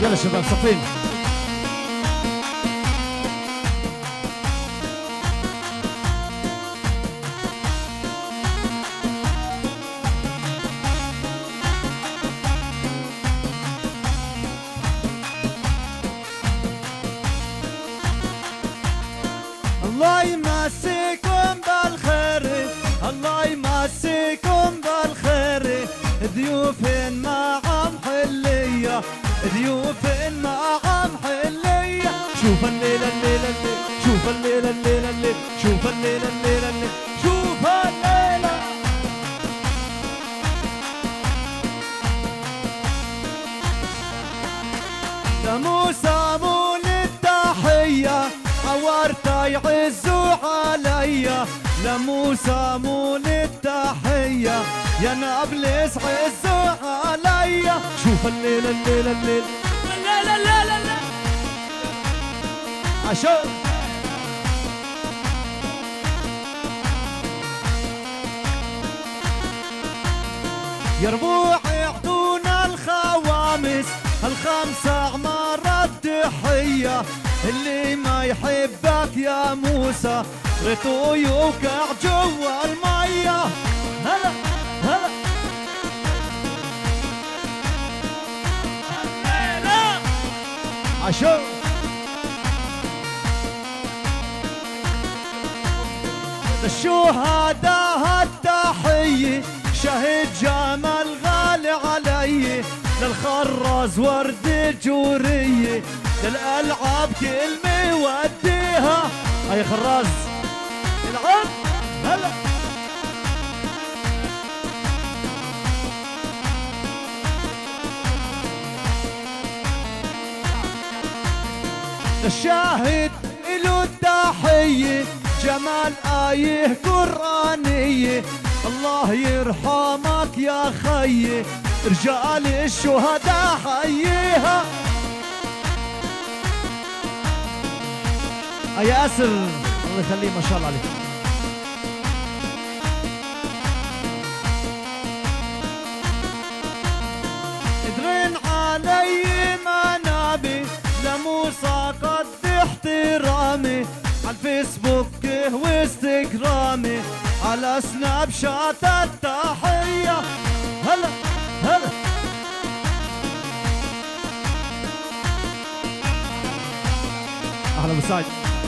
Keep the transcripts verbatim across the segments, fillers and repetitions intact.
يلا شباب صفين. الله يمسيكم بالخير، الله يمسيكم بالخير، ضيوف معهم حلية، ضيوف معهم حلية. شوف الليلة الليلة الليلة، شوف الليلة الليلة الليلة، شوف الليلة الليلة الليلة، شوف الليلة. لموسى مول التحية، عورته يعزوا عليا، لموسى مول التحية، يا نابلس عزوا عليا. شوف الليلة الليلة الليلة الليلة الليلة الليلة عشان يا ربوع يعطونا الخوامس، الخمسة عمارة تحية، اللي ما يحبك يا موسى ريتو يوقع جوا المية. هلا هلا هلا عشان الشهداء التحية، شهد جمال غالي علي، للخراز ورد الجورية، للألعاب كلمة وديها. هاي خراز العب هلا. الشاهد إلو التحية، جمال آيه قرآنية، الله يرحمك يا خيي، رجال الشهداء حييها. يا ياسر الله يخليه ما شاء الله عليك. ادرين علي منابي، لموسى قد احترامي، على الفيسبوك وانستغرامي، على سناب شات التحية. هلا هلا اهلا وسهلا.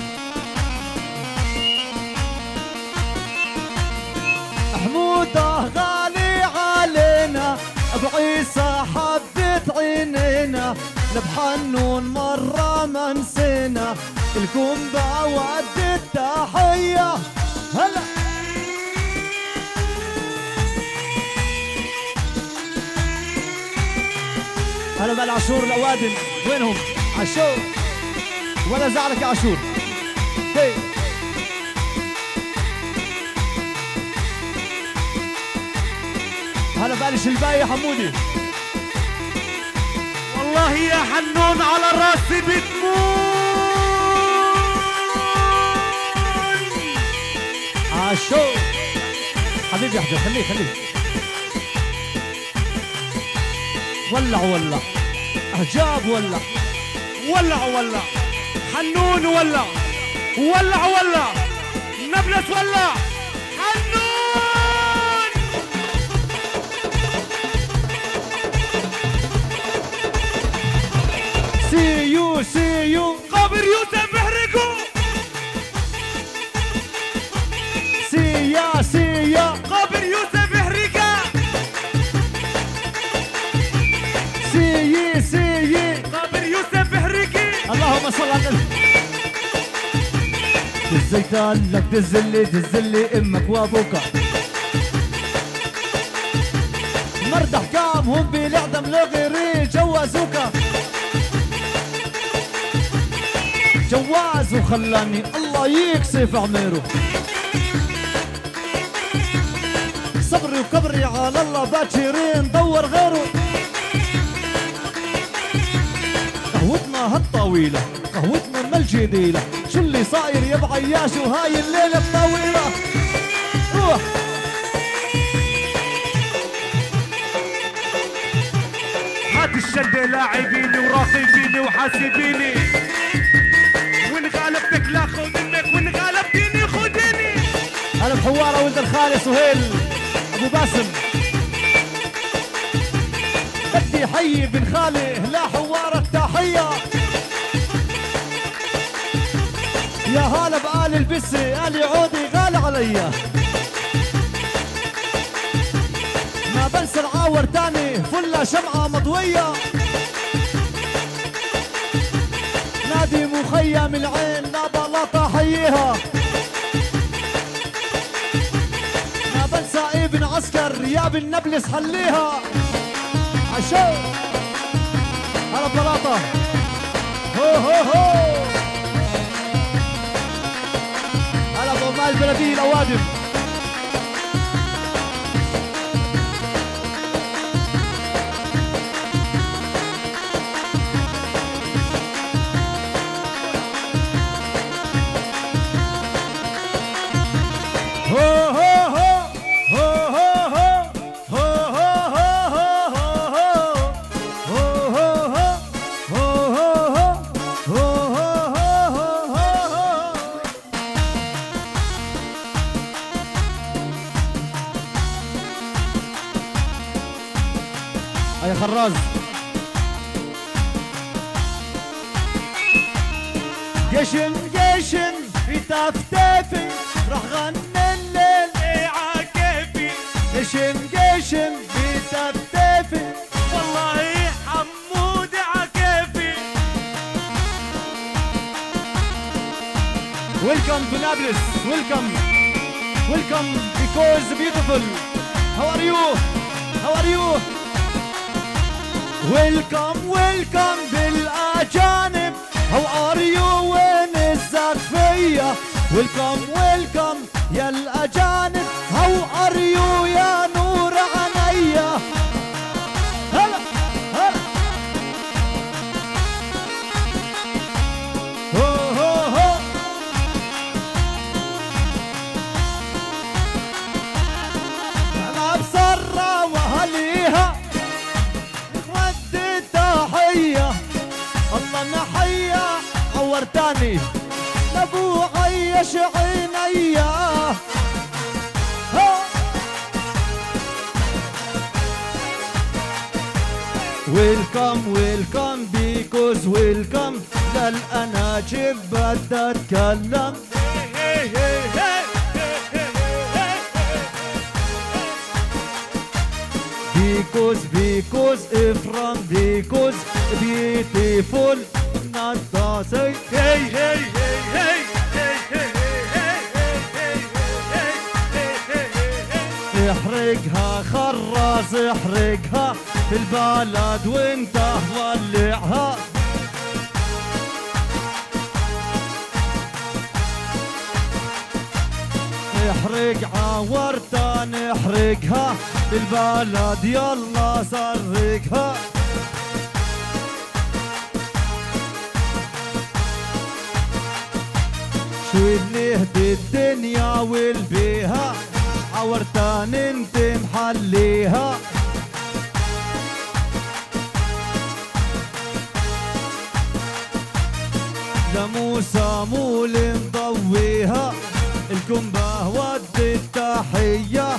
حموده غالي علينا، ابو عيسى حبت عينينا، لبحنون مرة ما نسينا، لكم بعود التحية. هلا هلا بالعاشور الاوادم، وينهم؟ عاشور ولا زعلك يا عاشور. هي هلا بالش الباقي حمودي. والله يا حنون على راسي بتمون. عاشور حبيبي احجر، خليه خليه. ولع ولع احجاب، ولع ولع ولع حنون، ولع ولع ولع نبلس، ولع حنون. سي يو سي يو قابر يوسف احرقوا. سيا سيا قابر يوسف احرقا. سيي سيي قابر يوسف احرقي. اللهم صل على النبي. دزيتان لك دزلي دزلي امك وابوك، مرد احكامهم بالعدم لغيري جوازوك، جواز وخلاني الله يكسف عميره، صبري وكبري على الله باكرين دور غيره. قهوتنا هالطويلة قهوتنا ما الجديلة، شو اللي صاير يا بعياش وهاي الليلة الطويلة. روح هات وقت الشدة لاعبيني وراقبيني وحاسبيني، وإن غلبتك لا خذ منك، وإن غلبتيني خذيني. أنا بحوارة ولد الخالي سهيل أبو باسم، بدي حي بن خالي لا حوارة التحية. يا هلا بآل البسي آل عودي غالي عليا، ما بنسى العاور تاني فلة شمعة مضوية. نادي مخيم العين لا بلاطة حييها، ما بنسى ابن عسكر يا بن نبلس حليها. عشو هلا بلاطة هو هو هو، هلا بعمال البلدية الأوادم. يا خراز جشن جشن في تفتافي راح غني الليل إيه عكيفي، جشن جشن في تفتافي والله حمود عكيفي. Welcome to Nablus, welcome, welcome because beautiful. How are you? How are you? Welcome, welcome بالأجانب. How are you وين الزرفية؟ Welcome, welcome يا الأجانب. How are you يا نور عينيا؟ هلا هلا هو هو هو. أنا بسرة وأهليها الله نحيا عورتاني لابو عيش عينيا. ويلكم ويلكم بيكوز ويلكم للأناجب بدي أتكلم. Because, because, from because, beautiful, not the same. Hey, hey, hey, hey, hey, hey, hey, hey, hey, hey. احرقها خراز احرقها في البلد وانت ولعها. احرق عورتان احرقها بالبلد يلا سرقها. شيل نهدي الدنيا والبيها عورتان انت محليها. لموسى مول مضويها الكمبة ودي التحية.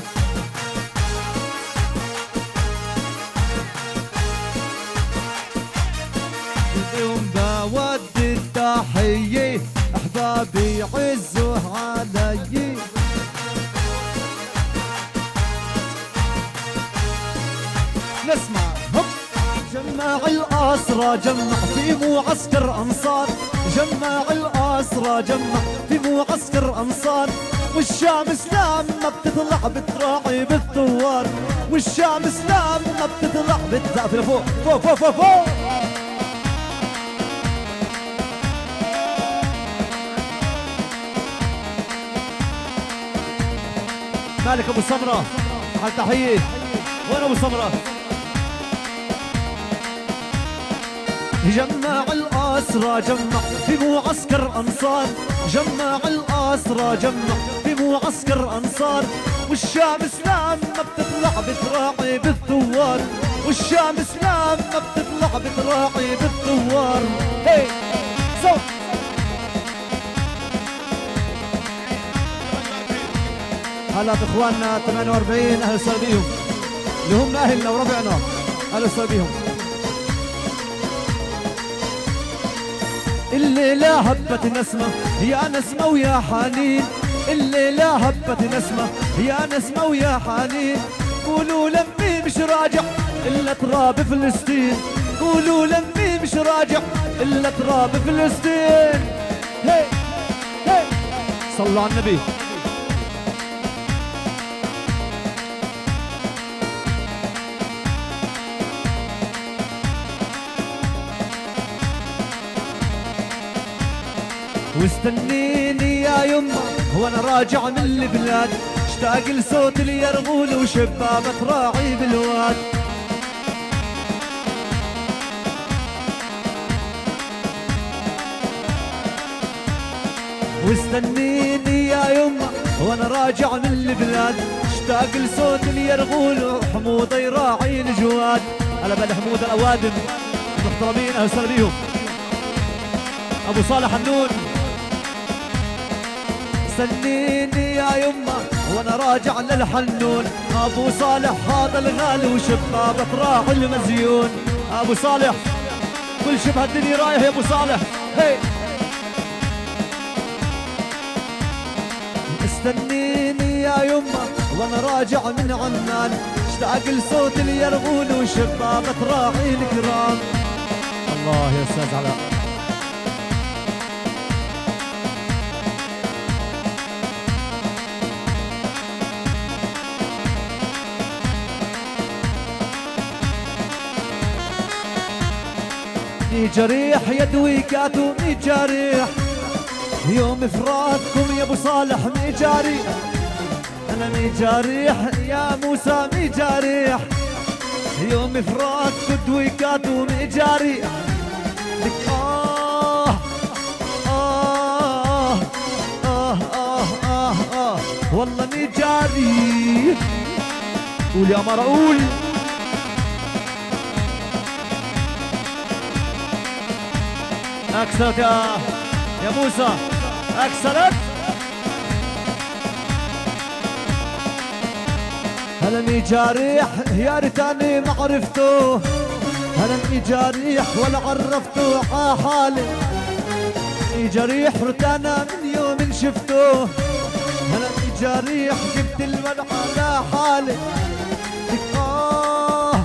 الكمبة ودي التحية أحبابي عزوا علي. نسمع هب. جمع الأسرى جمع في معسكر أنصار، جمع الأسرى جمع في معسكر أنصار. والشمس لما بتطلع بتراعي بالثوار، والشمس لما بتطلع بتزعف لفوق فوق فوق فوق فوق. مالك أبو سمرة؟ على تحية. وين أبو سمرة؟ جمع الأسرى جمع في معسكر أنصار، جمع الأسرى جمع في معسكر أنصار. والشمس لما بتطلع بتراعي بالثوار، والشمس لما بتطلع بتراعي بالثوار. هي صوت هلا باخواننا ثمانية وأربعين، اهلا وسهلا بيهم اللي هم اهلنا وربعنا، اهلا وسهلا بيهم. الليلة هبت نسمة يا نسمة ويا حنين، الليلة هبت نسمة يا نسمة ويا حنين، قولوا لمي مش راجع إلا تراب فلسطين، قولوا لمي مش راجع إلا تراب فلسطين. هي هي صلوا على النبي. واستنيني يا يما وانا راجع من البلاد، اشتاق لصوت اليرغول وشبابة راعي بالواد. واستنيني يا يما وانا راجع من البلاد، اشتاق لصوت اليرغول وحموضه يراعي الجواد. هلا بالحمود الاوادم المحترمين، اهلا وسهلا بيهم. ابو صالح النون استنيني يا يما وانا راجع للحنون، ابو صالح هذا الغالي وشبابة راعي المزيون. ابو صالح كل شبه الدنيا رايح يا ابو صالح. هي استنيني يا يما وانا راجع من عمان، اشتاق لصوت اليرغول وشبابة راعي الكرام. الله يا استاذ علاء. مي جريح يدوي كاتو مي جريح، يوم فراقكم يا ابو صالح مي جريح، انا مي جريح يا موسى مي جريح، يوم فراق تدوي كاتو مي جريح. لك آه آه آه آه آه آه والله مي جريح. قول يا مرة قول. أكثرت يا يا موسى، أكثرت. هلا مي جاريح يا ريتاني ما عرفته، هلا مي جاريح ولا عرفته ع حالي، مي جريح رتانا من يوم شفته، هلا مي جاريح جبت المنع على حالي. آه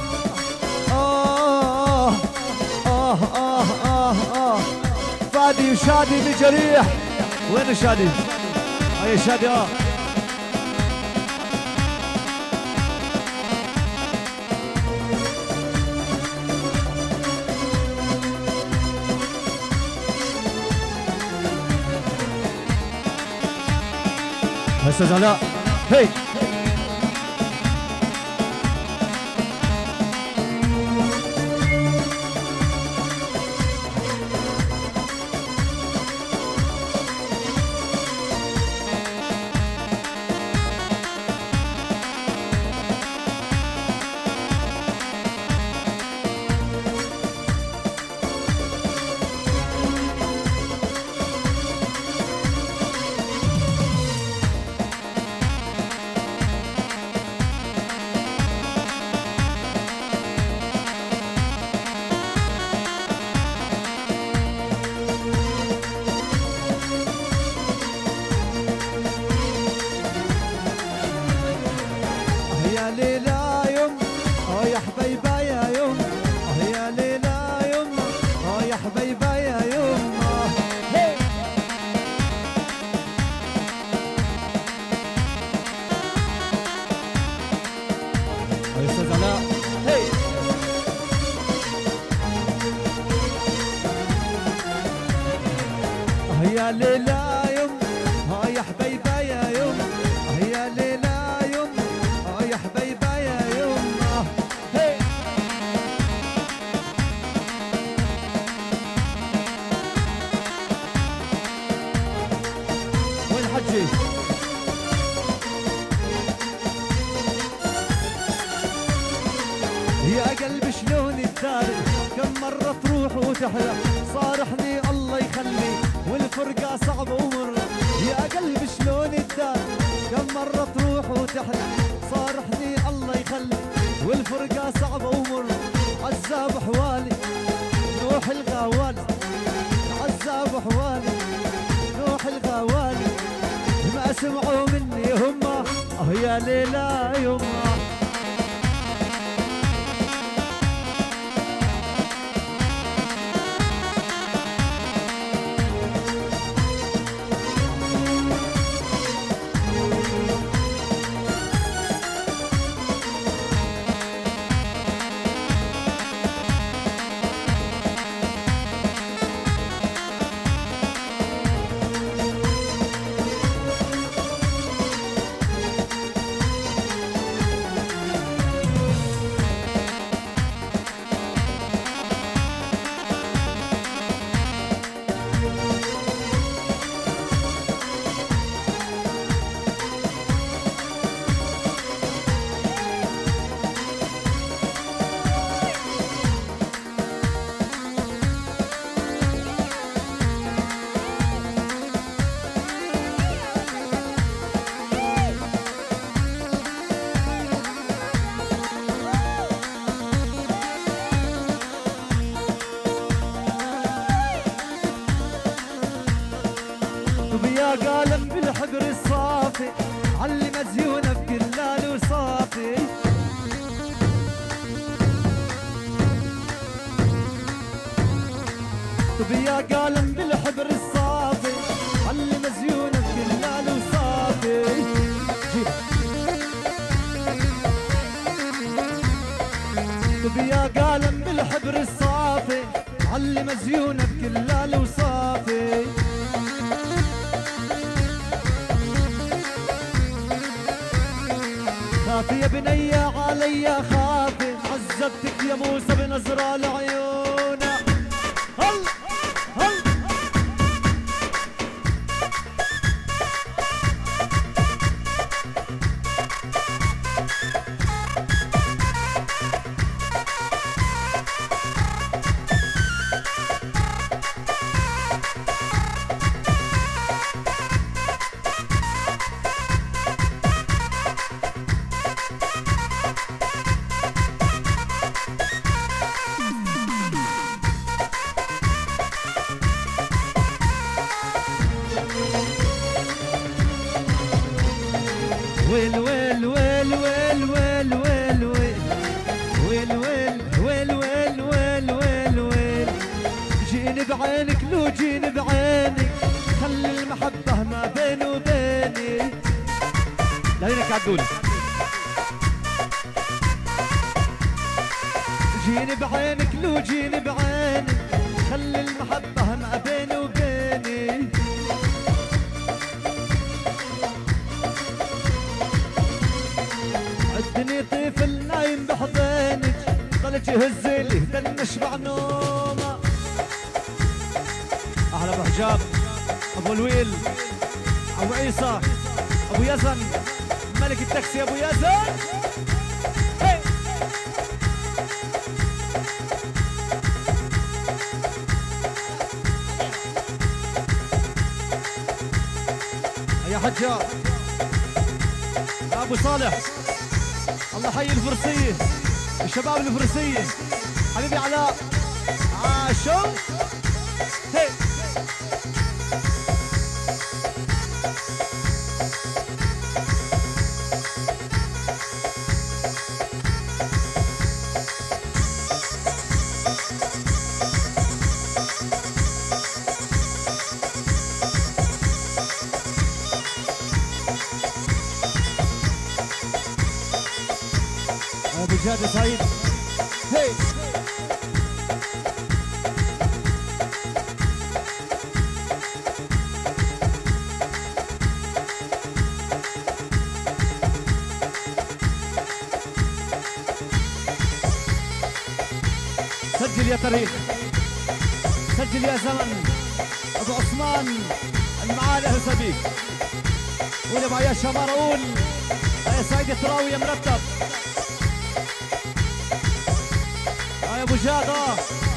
آه آه آه آه آه فادي وشادي بجريح. وين شادي؟ هاي شادي. اه استاذ علاء. هي يا ليلى يوم ها يا حبيبه يا يوم، يا ليلى يوم ها يا حبيبه يا يوم. هي وين حجي؟ يا قلبي والي، كم مرة تروح وتحلى صارحني الله يخلي، والفرقة صعبة ومرة يا قلبي شلون الدار، كم مرة تروح وتحلى صارحني الله يخلي، والفرقة صعبة ومرة عذاب حوالي نوح الغوالي، عذاب حوالي نوح الغوالي، ما سمعوا مني هما اه يا ليلى يما. يا قالم بالحبر الصافي علم زيونه بكلال وصافي، طب يا قالم بالحبر الصافي علم زيونه بكلال وصافي، طب يا قالم بالحبر الصافي علم زيونه بكلال وصافي، خافي يا بنية عليا خافي، عذبتك يا موسى بنظرة لعيونه، هل هل ويل ويل ويل ويل ويل ويل ويل ويل ويل ويل ويل ويل ويل، جيني بعينك لو جيني بعينك، خلي المحبة ما بيني وبيني، لعينك عدولي، جيني بعينك لو جيني بعينك، خلي المحبة ما بيني وبيني، عدني طفل نايم بحضنك، ضلك يهزلي تنشبع نومه. اهلا ابو حجاب، ابو الويل، ابو عيسى، ابو يزن، ملك التاكسي ابو يزن. هي يا حجاب يا ابو صالح، الله حي الفرسية، الشباب الفرسية، حبيبي علاء عاشو. هي ابو جاد سعيد. هي سجل يا تاريخ، سجل يا زمن، ابو عثمان المعالي هسبيك، قول يا ابو عياش شمارة، قول يا سعيد التراوي يا مرتب. يا ابو جاد. اه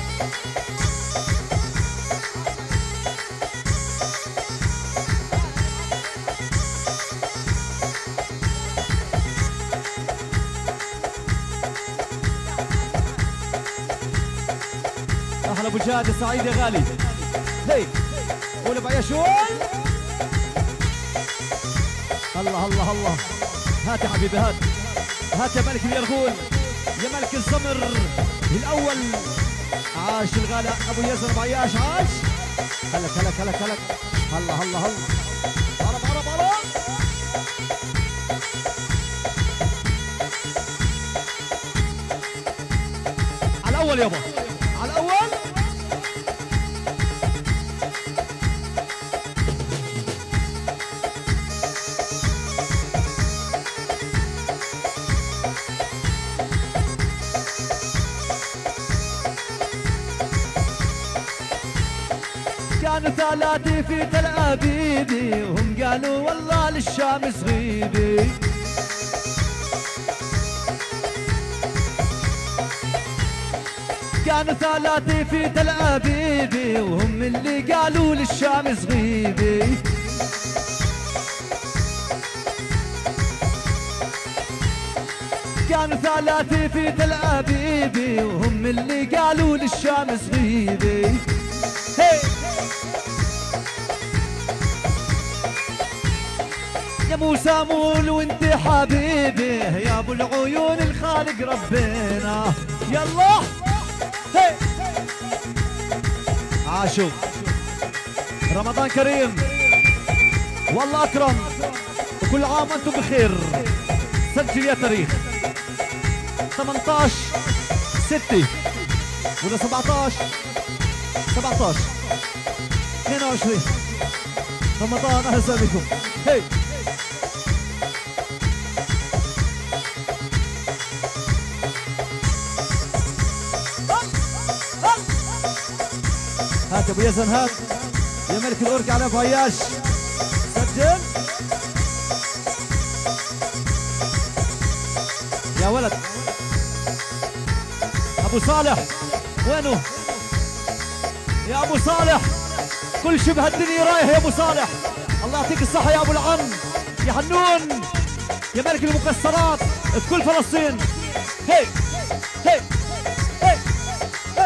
احلى ابو جاد سعيد يا غالي. هي قول ابو عياشول. الله الله الله. هات يا حبيبي هات. هات يا ملك اليرغول يا ملك الزمر الاول. عاش الغالي ابو يزن ابو عياش. عاش. هلك هلك هلك هلك. هلا هلا هلا. هرب هرب هرب. على الاول يابا على الاول. كانوا ثلاثة في تل أبيبي وهم قالوا والله للشام صغيبي. كانوا ثلاثة في تل أبيبي وهم اللي قالوا للشام صغيبي. كانوا ثلاثة في تل أبيبي وهم اللي قالوا للشام صغيبي. هي يا موسى مول وانت حبيبي يا ابو العيون الخالق ربنا. يلا هي عاشوا. رمضان كريم والله اكرم وكل عام وانتم بخير. سجل يا تاريخ ثمانية عشر ستة ولا سبعة عشر سبعة عشر اثنين وعشرين رمضان. اهلا وسهلا بكم. هي هات ابو يزن هات يا ملك الاورك على ابو عياش. سجل يا ولد. ابو صالح وينه يا ابو صالح؟ كل شبه الدنيا رايح يا ابو صالح. الله يعطيك الصحه يا ابو العم يا حنون يا ملك المكسرات في كل فلسطين. هي هي هي هي.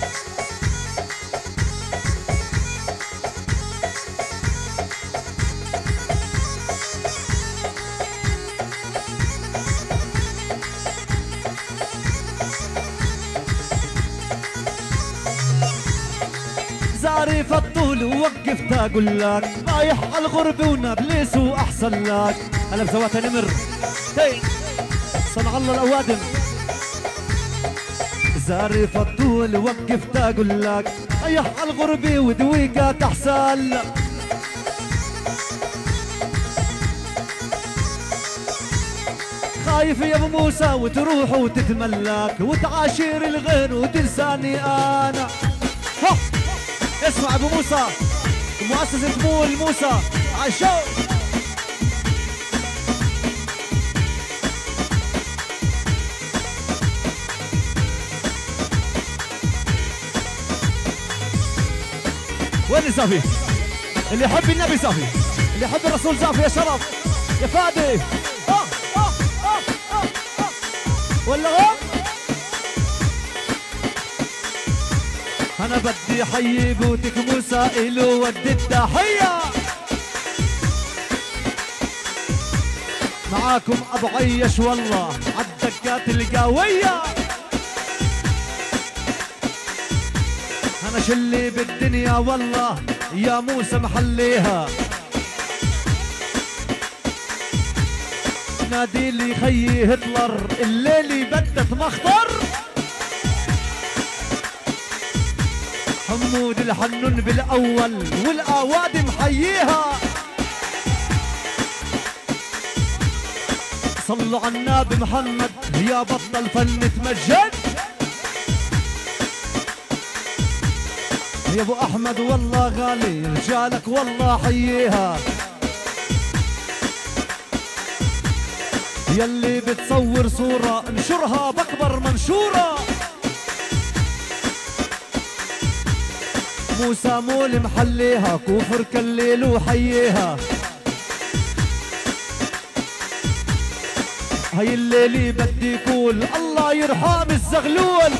زارف الطول ووقفت اقول لك رايح على الغربة ونابلس واحسن لك. هلا بزواتها نمر. هي صنع الله الاوادم. زارف الطول ووقفت اقول لك رايح على الغربة ودويقك احسن لك. خايف يا ابو موسى وتروح وتتملك وتعاشر الغير وتنساني انا. ها اسمع ابو موسى مؤسسة مول موسى عشو. وين صافي؟ اللي يحب النبي صافي، اللي يحب الرسول صافي. يا شرف يا فادي. اه اه اه اه اه ولا غير؟ أنا بدي حيي بوتك موسى إلو ودي التحية. معاكم أبو عيش والله عالدكات القوية. أنا شلي بالدنيا والله يا موسى محليها. نادي لي خيي هتلر الليلي بدت مخطر. حمود الحنون بالاول والاوادم حييها. صلوا على النبي محمد يا بطل فن تمجد. يا ابو احمد والله غالي رجالك والله حييها. يلي بتصور صورة انشرها باكبر منشورة. موسى مول محليها كفر كالليل وحييها. هاي الليلة بدي يقول الله يرحم الزغلول.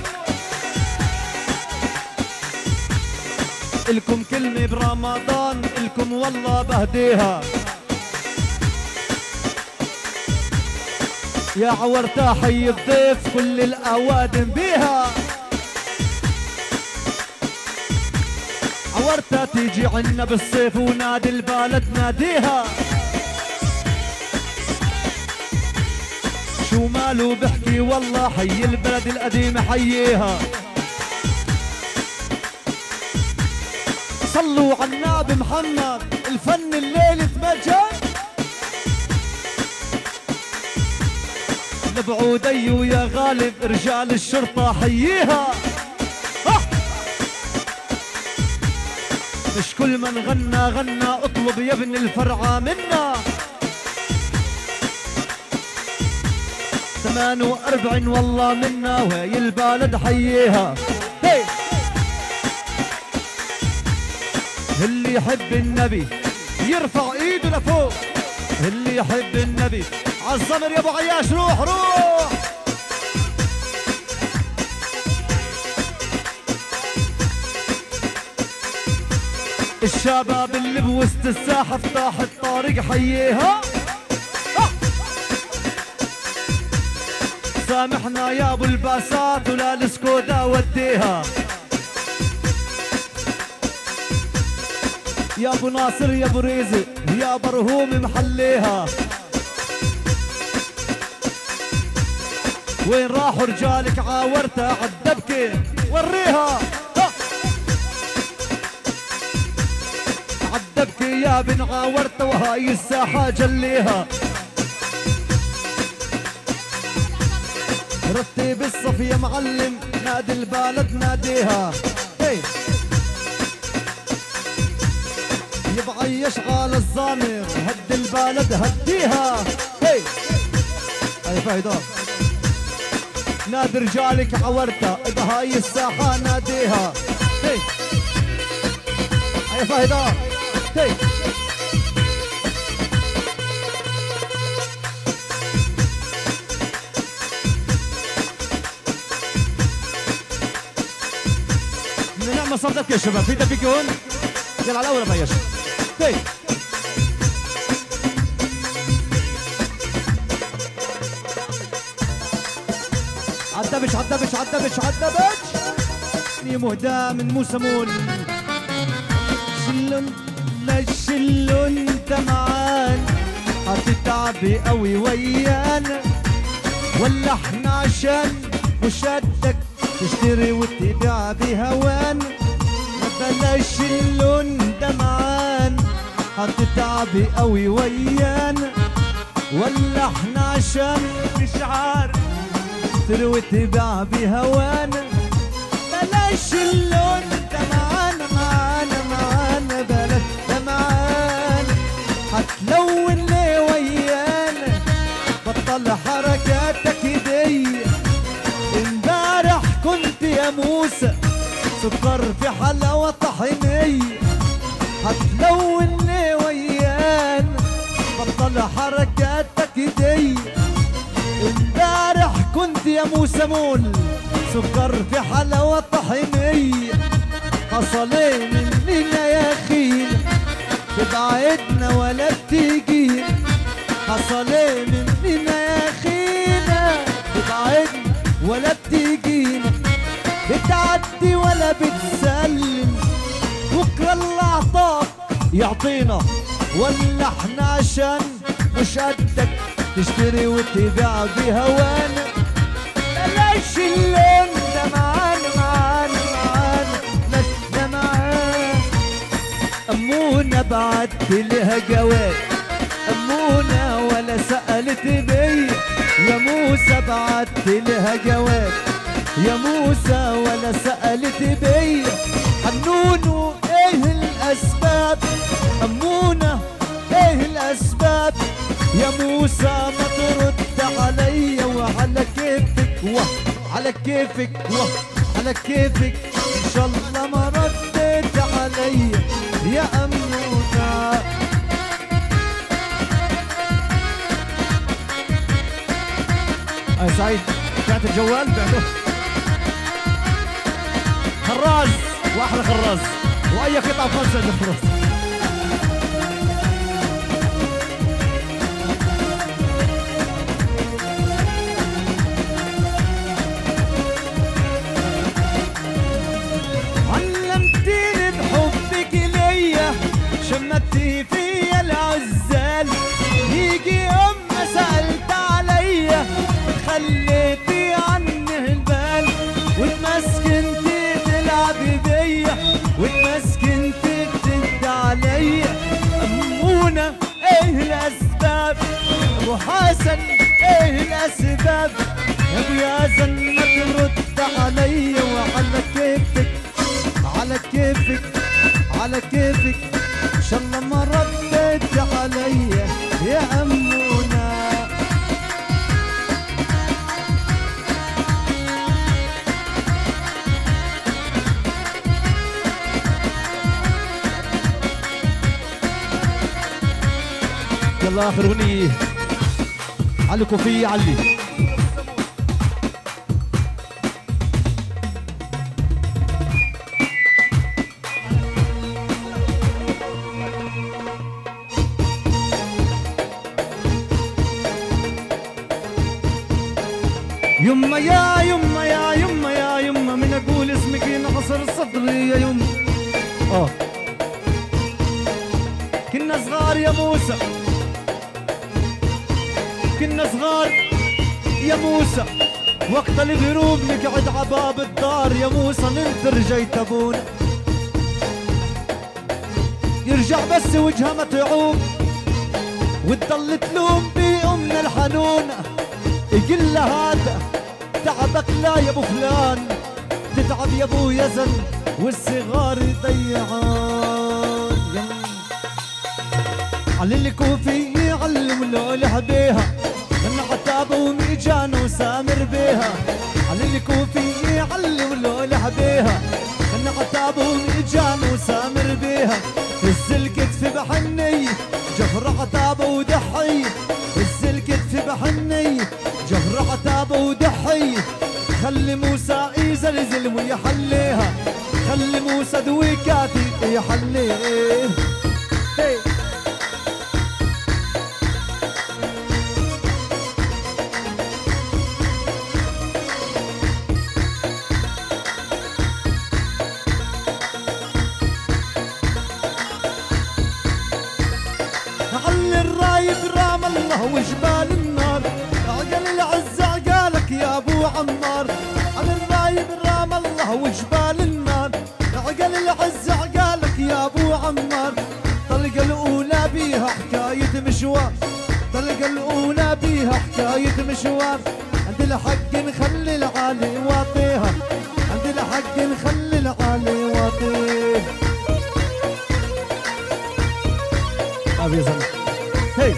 الكم كلمة برمضان الكم والله بهديها. يا عورتا حي الضيف كل الأوادم بيها. عورتا تيجي عنا بالصيف ونادي البلد ناديها. شو ماله بحكي والله حي البلد القديم حييها. صلوا على النبي محمد الفن الليل تمجد. لبعودي ويا غالب رجال الشرطة حييها. مش كل من غنى غنى اطلب يا ابن الفرعة منا. ثمان وأربعين والله منا وهي البلد حييها. هي اللي يحب النبي يرفع ايده لفوق. اللي يحب النبي عالزمر يا ابو عياش روح روح. الشباب اللي بوسط الساحة فتاح الطارق حييها. سامحنا يا ابو الباسات ولا السكودا وديها. يا ابو ناصر يا ابو ريزق يا برهوم محليها. وين راحوا رجالك عاورتها عالدبكة وريها. عالدبكة يا بن عاورتها وهاي الساحة جليها. رتب الصف يا معلم نادي البلد ناديها. هي يبغى يشغل الزامر هد البلد هديها. هي هاي فايدة نادي رجالك عورتها بهاي الساحة ناديها. هي هاي فايدة. هي نعمة صدق يا شباب في دبيك هون. يلا على الأول بيش. هي عدبش عدبش عدبش عدبش. يا مهدى من موسى مول. شلون لا شلون انت معان هتتعبي قوي ويانا. ولا احنا عشان مشدك تشتري وتبيع بهوان. ما بلاش اللون ده معان هتتعبي قوي ويانا. ولا احنا عشان مش عارف تشتري وتبيع بهوانا. بلاش اللون ده معانا معانا معانا. بلاش ده معانا هتلون ليه ويانا. بطل حركاتك دي. امبارح كنت يا موسى سكر في حلاوة طحينية. هتلون ليه ويانا. بطل حركاتك دي. امبارح كنت يا موسى مول سكر في حلاوة طحينية. حصل ايه مننا يا خينا تبعدنا ولا بتيجينا. حصل ايه مننا يا خينا تبعدنا ولا بتيجينا. بتعدي ولا بتسلم بكره اللي عطاك يعطينا. ولا احنا عشان مش قدك تشتري وتبيع بهوانا. بلاش اللون ده معانا معانا معانا. بلاش ده معانا. أمونا بعت لها جواب. أمونا ولا سألت بيا. يا موسى بعت لها جواب. يا موسى ولا سألت بيا. حنونو ايه الأسباب. أمونا ايه الأسباب. يا موسى ما ترد عليا وعلى كيفك وعلى كيفك وعلى كيفك. ان شاء الله ما رديت علي يا أمونة. أي سعيد بعت الجوال بعته خراز واحلى خراز واي قطعه خمسه الفلوس. علمتيني بحبك ليا شمتي فيا العزال يجي يوم ما سألت عليا خليتي عني البال وتمسكنتي تلعبي بيا وتمسكنتي تد عليا. أمونة ايه الأسباب أبو حسن ايه الأسباب يا أبو يازن ما ترد عليا وعلى كيفك على كيفك على كيفك إن شاء الله ما ردت عليا يا أمونة. يلا آخر أغنية علي كوفية علي. يما يا يما يا يما يا يما من اقول اسمك ينحصر صدري يا يما. اه كنا صغار يا موسى كنا صغار يا موسى وقت الغروب نقعد عباب الدار يا موسى ننطر جيت ابونا يرجع بس وجهها متعوب وتضل تلوم بأمنا الحنونة يقول لها هذا تعبك لا يا ابو فلان تتعب يا ابو يزن والصغار يضيعان. علي الكوفي يعلم اللولح بيها من عتاب وميجان وسامر بيها. علي الكوفي يعلم اللولح بيها من عتاب وميجان وسامر بيها. هز الكتف بحني جفر عتاب ودحي هز الكتف بحني جفر عتاب ودحي. خلي موسى يزلزل ويحليها خلي موسى دويكاتي يحليه. علي الرايد رام الله وجبال النار عقل العز عقالك يا ابو عمار. على الرايد رام الله وجبال النار عقل العز عقالك يا ابو عمار. طلقة الاولى بيها حكاية مشوار طلقة الاولى بيها حكاية مشوار. عند الحق نخلي العالي واطيها عند الحق نخلي العالي واطيها. ابي زلمه هي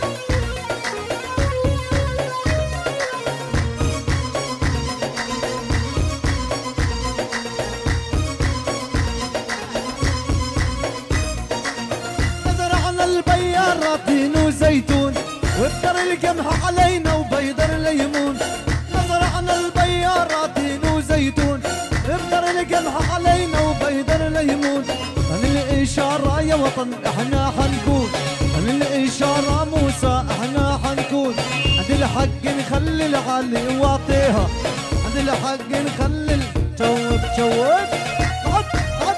نزرعنا البيارة تين وزيتون وابدر القمح علينا وبيدر الليمون. نزرعنا البيارة تين وزيتون ابدر القمح علينا وبيدر الليمون. عن الإشارة يا وطن احنا حنكون عن الإشارة موسى احنا حنكون. عند الحق نخلي العالي واطيها عند الحق نخلي جوب جوب عد عد.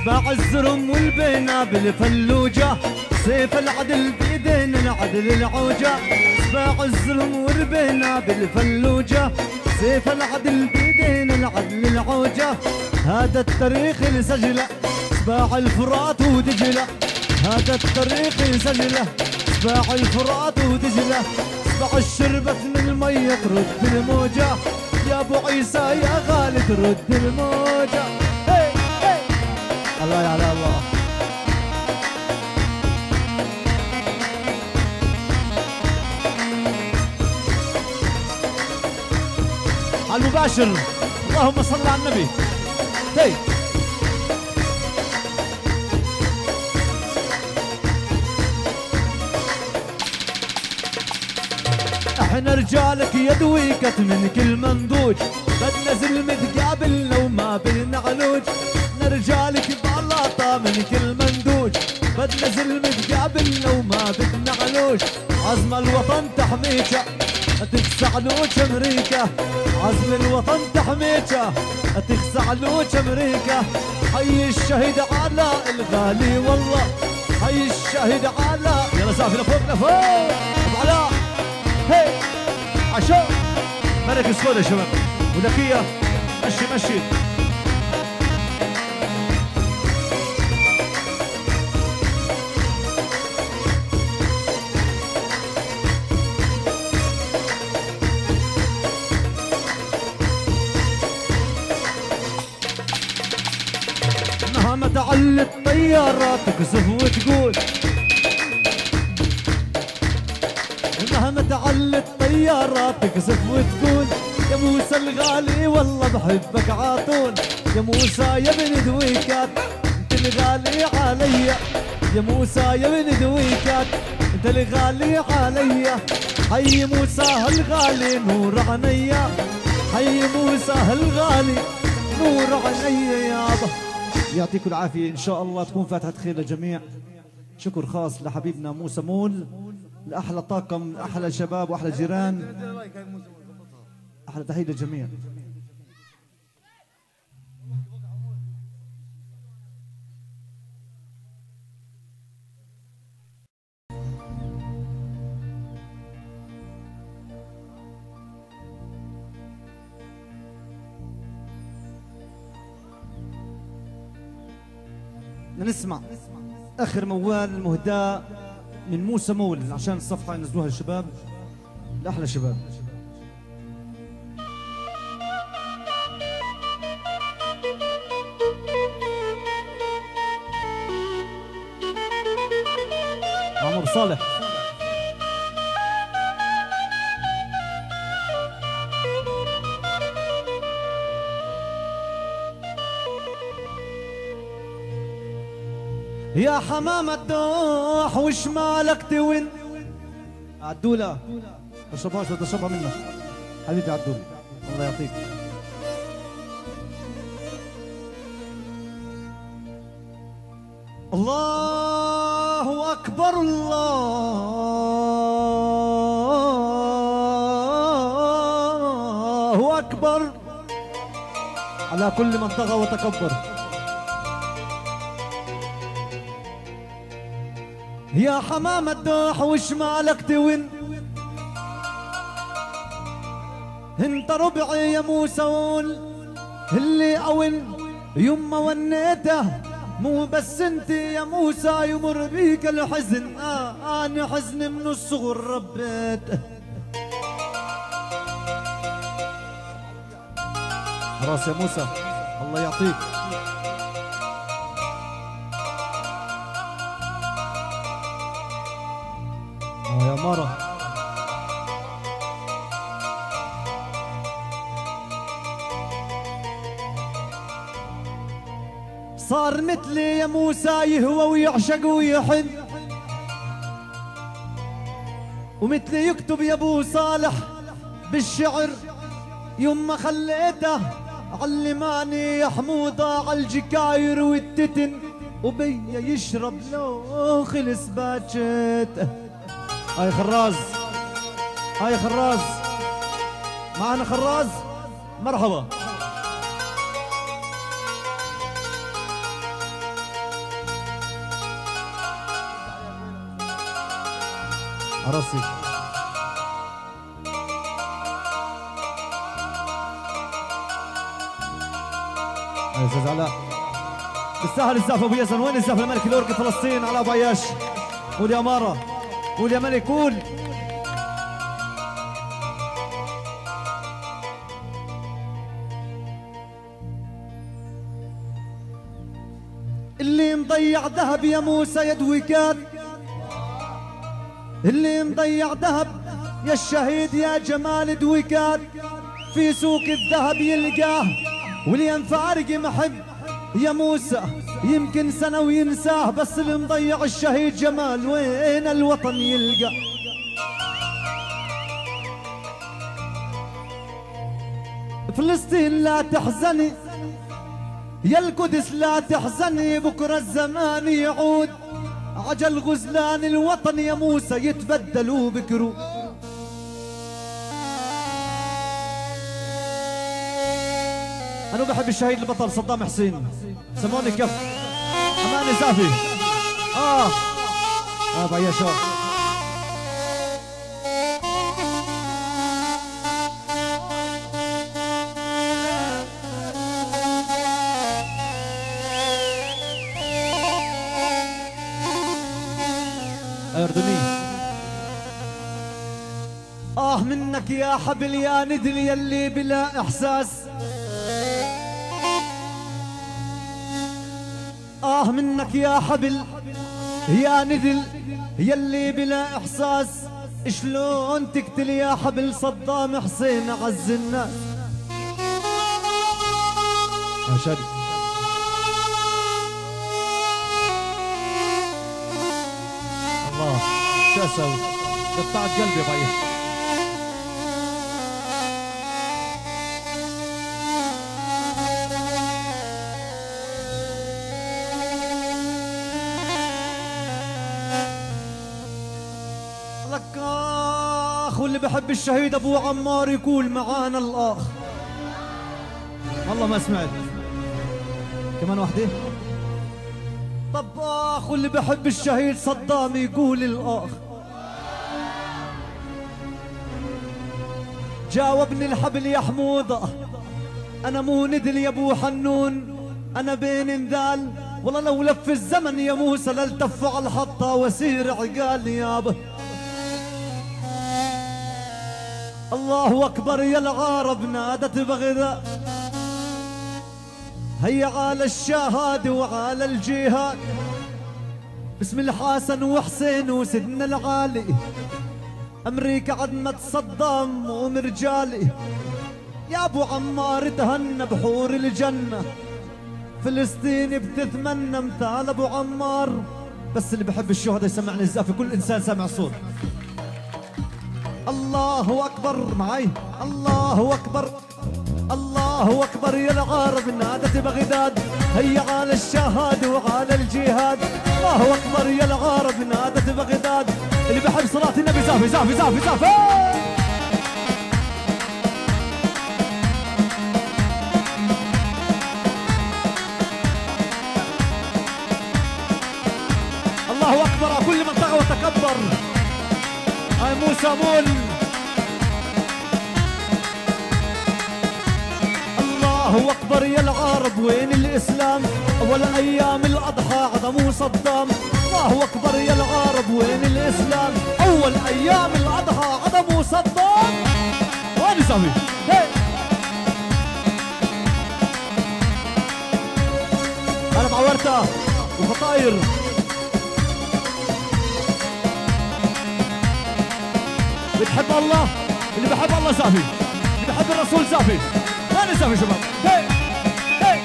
سباع الزرم والبينا بالفلوجة سيف العدل بيدين العدل العوجة سباع الزرم والبينا بالفلوجة سيف العدل بيدين العدل العوجة هذا التاريخ السجله سباع الفرات ودجله هذا التاريخ السجله سباع الفرات ودجله سباع الشربت من المية ترد الموجة يا ابو عيسى يا غالي ترد الموجة هي هي الله يا على الله على المباشر اللهم صل على النبي هي احنا رجالك يدويكت من كل منضوج بدنا زلمة تقابل لو ما بلنا علوج احنا رجالك بلاطة من كل مندوج بدنا زلمة تقابل لو ما بدنا علوج عزم الوطن تحميكه تخسع لوج امريكا عزم الوطن تحميكه تخسع لوج امريكا حي الشهيد علاء الغالي والله حي الشهيد علاء يلا سافر لفوق لفوق ابو علاء هي عشان ملك السود يا شباب ولكية مشي مشي مهما تعلي الطيارات تكسف وتقول مهما تعلي الطيارات تكسف وتقول يا موسى الغالي والله بحبك عاطول يا موسى يا ابن دويكات انت الغالي عليا يا موسى يا ابن دويكات انت الغالي عليا حي موسى الغالي نور عينيا حي موسى الغالي نور عينيا يابا يعطيكم العافية إن شاء الله تكون فاتحة خير للجميع. شكر خاص لحبيبنا موسى مول لأحلى طاقم أحلى شباب وأحلى جيران أحلى تحية للجميع. نسمع اخر موال المهداة من موسى مول عشان الصفحه ينزلوها الشباب لاحلى شباب. عمر صالح يا حمام الدوح وشمالك توين عدولة تشربهاش ولا تشربها منك حبيبي عدولة الله يعطيك. الله أكبر الله أكبر على كل من طغى وتكبر. يا حمام الدوح وشمالك توين انت ربعي يا موسى اللي أون يما ونيته مو بس انت يا موسى يمر بيك الحزن آه انا حزن من الصغر ربيته. خلاص يا موسى الله يعطيك. يا مرة صار مثلي يا موسى يهوى ويعشق ويحن ومثلي يكتب يا ابو صالح بالشعر يوم ما خليته علماني يا حموضة عالجكاير والتتن وبيا يشرب لو خلص باجته. هاي خراز هاي خراز معنا خراز مرحبا. راسي يا استاذ علاء بالسهل الزعف ابو يزن. وين الزعف الملك الاوركي فلسطين على ابو عياش؟ قول يا مارا، قول يا ملك، قول. اللي مضيع ذهب يا موسى يد وكاد، اللي مضيع ذهب يا الشهيد يا جمال دويكاد، في سوق الذهب يلقاه واللي فارق محب يا موسى يمكن سنة وينساه، بس اللي مضيع الشهيد جمال وين الوطن يلقى. فلسطين لا تحزني يا القدس لا تحزني، بكرة الزمان يعود، عجل غزلان الوطن يا موسى يتبدلوا بكرو. أنا بحب الشهيد البطل صدام حسين، سموني كف أماني زافي. آه آه بعيا شو أردني. آه منك يا حبل يا ندل يلي بلا إحساس، آه منك يا حبل يا ندل يلي بلا إحساس، شلون تقتل يا حبل صدام حسين أعز الناس. أشهد الله شو أسوي؟ قطعت قلبي ضيع. لك آخ واللي بحب الشهيد أبو عمار يقول معانا الآخ. والله ما سمعت كمان واحدة. طب آخ واللي بحب الشهيد صدام يقول الآخ. جاوبني الحبل يا حموضة، أنا مو ندل يا أبو حنون، أنا بين مذال والله لو لف الزمن يا موسى لالتف على الحطة وسير عقال يابا. الله أكبر يا العرب نادت بغداد، هيا على الشهاد وعلى الجهاد، بسم الحسن وحسين وسيدنا العالي، أمريكا عدمت صدام ومرجالي، يا أبو عمار تهنى بحور الجنة، فلسطين بتتمنى مثال أبو عمار. بس اللي بحب الشهداء يسمعني الزافي، كل إنسان سامع صوت. الله أكبر معي، الله أكبر الله أكبر يا العرب نادت بغداد، هيا على الشهاد وعلى الجهاد، الله أكبر يا العرب نادت بغداد. اللي بحب صلاة النبي زافي زافي زافي زافي. الله أكبر كل من طغى وتكبر. هاي موسى مول. الله أكبر يا العرب وين الإسلام، أول أيام الأضحى عظموا صدام. الله أكبر يا العرب وين الإسلام، أول أيام الأضحى عظموا صدام. وين زافي؟ أنا بعورته وفطاير. بتحب الله، اللي بحب الله زافي، اللي بحب الرسول زافي. وين زافي شباب؟ هي هي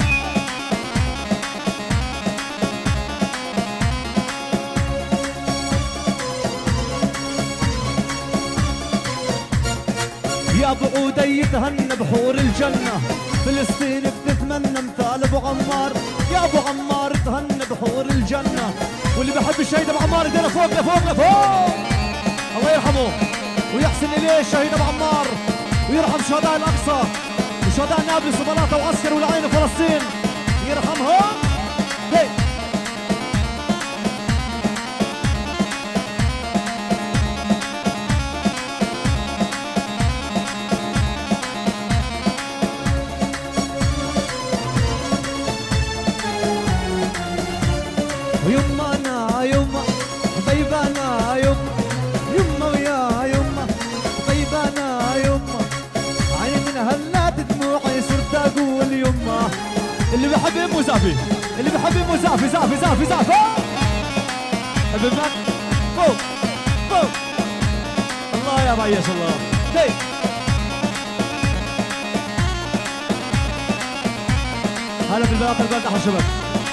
يا بعودي يتهنى بحور الجنة، فلسطين بتتمنى مثال ابو عمار، يا ابو عمار تهنى بحور الجنة. واللي بحب الشهيد ابو عمار يدينا فوق لفوق لفوق. الله يرحمه ويحسن اليه الشهيد ابو عمار، ويرحم شهداء الاقصى وشهداء نابلس وبلاطه وعسكر والعين وفلسطين، يرحمهم. هي ام زافي، اللي بحب ام زافي زافي زافي زافي ابن مك فوق فوق. الله يا بعيش الله. هي هلا بالبنات البلد احلى شباب.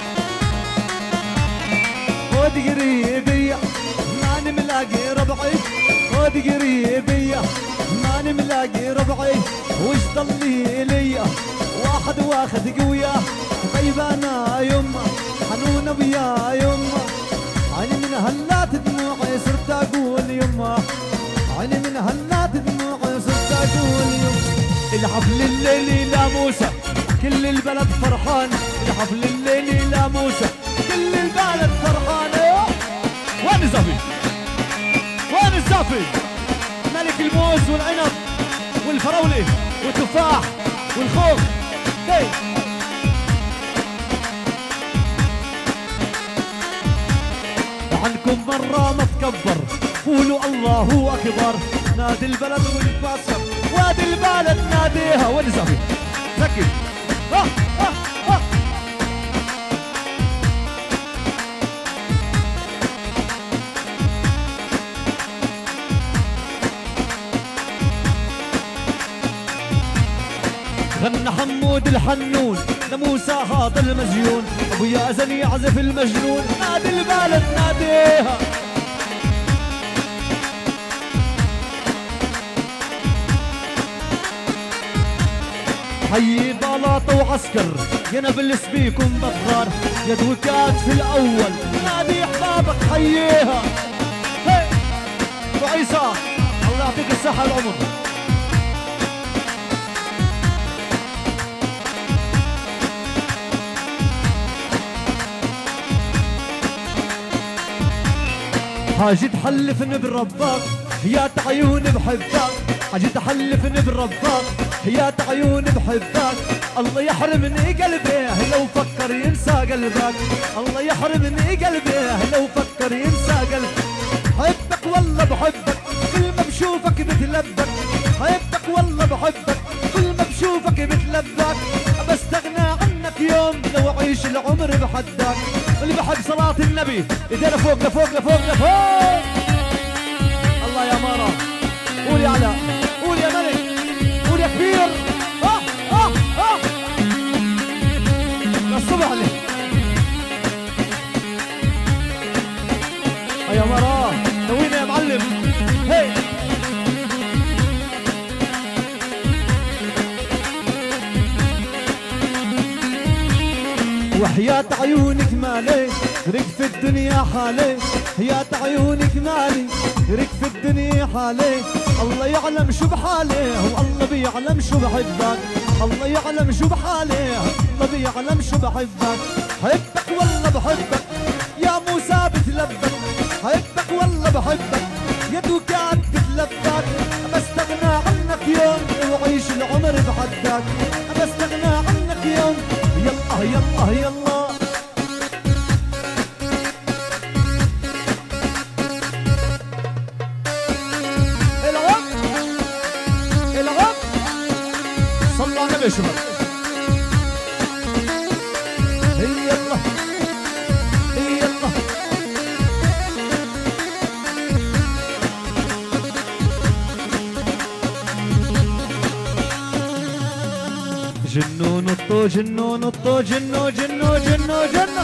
خد قريبي ماني ملاقي ربعي، خد قريبي ماني ملاقي ربعي، وش ضلي ليا واحد واخذ قويه، طيب انا يمه حنونه ويا يمه، عيني من هلات دموعي صرت اقول يمه، عيني من هلات دموعي صرت اقول يمه. الحفل الليلي لا موسى كل البلد فرحان، الحفل الليلي لا موسى كل البلد فرحان. وين الزافي؟ وين الزافي؟ ملك الموز والعنب والفراولة والتفاح والخوخ. هي عنكم مرة ما تكبر، قولوا الله أكبر، نادي البلد والباسم وادي البلد ناديها. وين الزافي؟ ركز. ها ها ها غنى حمود الحنون لموسى هذا المجنون، ابو يازن يعزف المجنون، نادي البلد ناديها. حي بلاطة وعسكر يا نبلس بيكم بخار، يا دوكات في الاول نادي احبابك حييها. هي ابو عيسى الله يعطيك الصحة والعمر. حاجي تحلفني برباك يا عيوني بحبك، حاجي تحلفني برباك يا عيوني بحبك، الله يحرمني قلبي لو فكر ينسى قلبك، الله يحرمني قلبي لو فكر ينسى قلبك. حبك والله بحبك كل ما بشوفك بتلبك، حبك والله بحبك كل ما بشوفك بتلبك، بستغنى عنك يوم لو اعيش العمر بحدك. اللي بحب صلاة النبي ايدينا فوق لفوق لفوق لفوق. الله يا مارا، قول يا علاء، قول يا ملك، قول يا كبير. اه اه اه للصبح لي. يا مارا نوينا يا معلم. هي وحياة عيونك مالي رك في الدنيا حالي، حياة عيونك مالي رك في الدنيا حالي، الله يعلم شو بحالي والله بيعلم شو بحبك، الله يعلم شو بحالي الله بيعلم شو بحبك. حبك والله بحبك يا موسى بتلبك، حبك والله بحبك يا دوكات بتلبك، بستغنى عنك يوم وعيش العمر بحدك، بستغنى عنك يوم. يلا يلا يلا العب العب صلوا على النبي شباب. يلا يلا جنون الطو جنون الطو جنو جنو جنو جنو.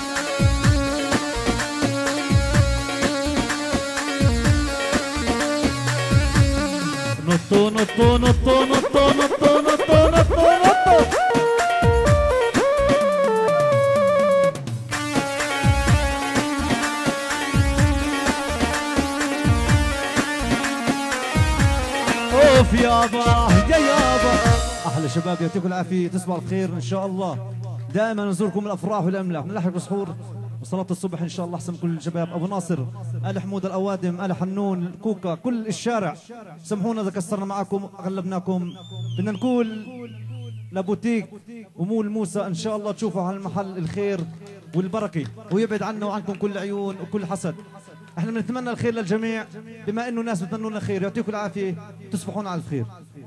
نطو نطو نطو نطو نطو نطو نطو نطو. اوف يابا يا يابا. احلى شباب يعطيكم العافيه، تصبحوا الخير ان شاء الله. دائما نزوركم الافراح والاملاح، نلحق السحور وصلاه الصبح ان شاء الله. احسن كل الشباب، ابو ناصر، ال حمود الاوادم، ال حنون، كوكا، كل الشارع، سامحونا اذا قصرنا معكم غلبناكم. بدنا نقول لبوتيك ومول موسى ان شاء الله تشوفوا على المحل الخير والبركه، ويبعد عنا وعنكم كل عيون وكل حسد. احنا بنتمنى الخير للجميع، بما انه ناس بتمنوا لنا خير. يعطيكم العافيه، تصبحون على الخير.